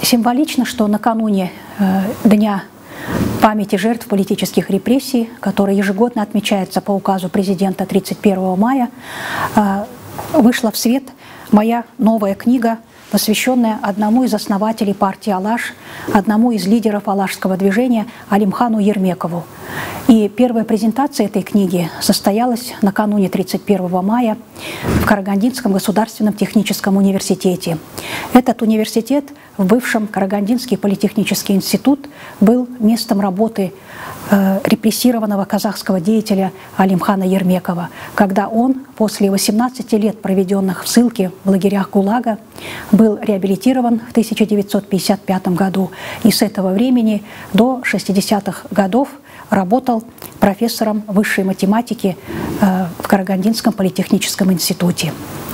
Символично, что накануне Дня памяти жертв политических репрессий, который ежегодно отмечается по указу президента 31 мая, вышла в свет моя новая книга, посвященная одному из основателей партии «Алаш», одному из лидеров алашского движения Алимхану Ермекову. И первая презентация этой книги состоялась накануне 31 мая в Карагандинском государственном техническом университете. Этот университет в бывшем Карагандинский политехнический институт был местом работы репрессированного казахского деятеля Алимхана Ермекова, когда он после 18 лет, проведенных в ссылке в лагерях ГУЛАГа, был реабилитирован в 1955 году и с этого времени до 60-х годов работал профессором высшей математики в Карагандинском политехническом институте.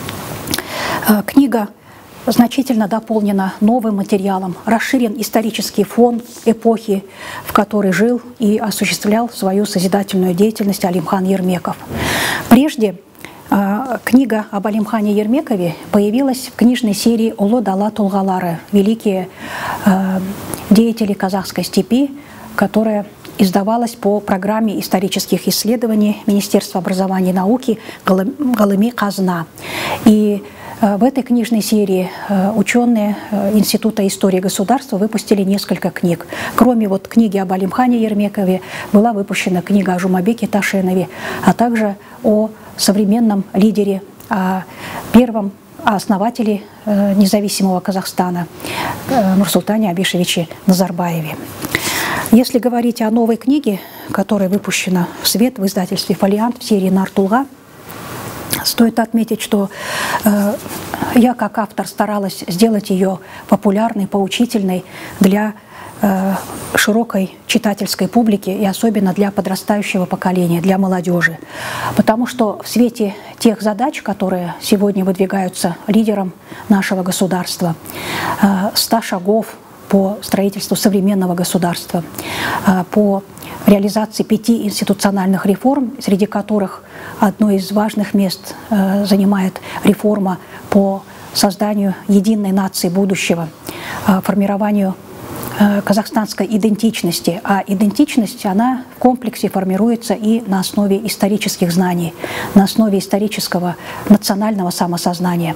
Книга значительно дополнена новым материалом, расширен исторический фон эпохи, в которой жил и осуществлял свою созидательную деятельность Алимхан Ермеков. Прежде книга об Алимхане Ермекове появилась в книжной серии «Улы дала тулгалары» «Великие деятели казахской степи», которая издавалась по программе исторических исследований Министерства образования и науки «Галыми Казна». И в этой книжной серии ученые Института истории государства выпустили несколько книг. Кроме книги об Алимхане Ермекове была выпущена книга о Жумабеке Ташенове, а также о современном лидере, первом основателе независимого Казахстана Нурсултане Абишевиче Назарбаеве. Если говорить о новой книге, которая выпущена в свет в издательстве «Фолиант» в серии «Нартулга», стоит отметить, что я как автор старалась сделать ее популярной, поучительной для широкой читательской публики и особенно для подрастающего поколения, для молодежи. Потому что в свете тех задач, которые сегодня выдвигаются лидером нашего государства, 100 шагов по строительству современного государства, по реализации 5 институциональных реформ, среди которых одно из важных мест занимает реформа по созданию единой нации будущего, формированию казахстанской идентичности. А идентичность, она в комплексе формируется и на основе исторических знаний, на основе исторического национального самосознания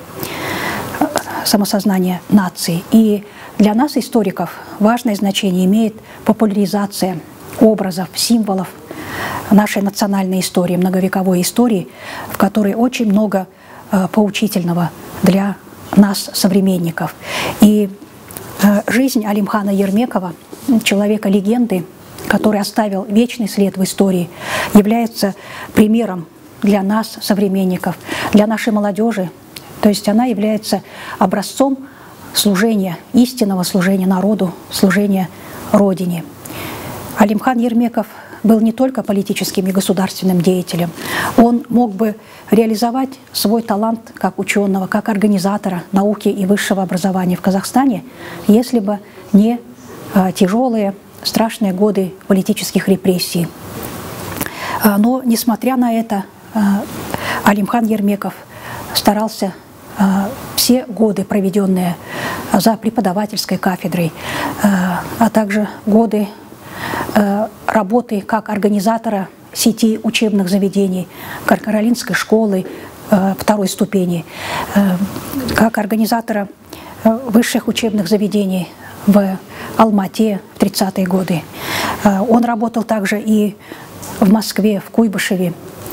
нации. И для нас, историков, важное значение имеет популяризация образов, символов нашей национальной истории, многовековой истории, в которой очень много поучительного для нас, современников. И жизнь Алимхана Ермекова, человека-легенды, который оставил вечный след в истории, является примером для нас, современников, для нашей молодежи. То есть она является образцом служения, истинного служения народу, служения Родине. Алимхан Ермеков был не только политическим и государственным деятелем. Он мог бы реализовать свой талант как ученого, как организатора науки и высшего образования в Казахстане, если бы не тяжелые, страшные годы политических репрессий. Но, несмотря на это, Алимхан Ермеков старался все годы, проведенные за преподавательской кафедрой, а также годы работы как организатора сети учебных заведений Каркаралинской школы второй ступени, как организатора высших учебных заведений в Алмате в 30-е годы. Он работал также и в Москве, в Куйбышеве.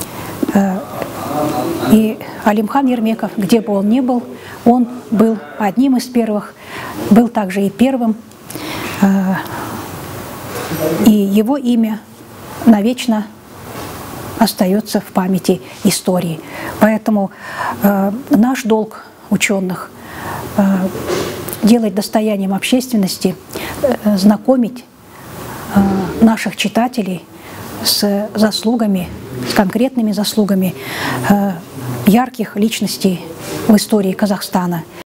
И Алимхан Ермеков, где бы он ни был, он был одним из первых, был также и первым, и его имя навечно остается в памяти истории. Поэтому наш долг ученых делать достоянием общественности, знакомить наших читателей с заслугами, с конкретными заслугами ярких личностей в истории Казахстана.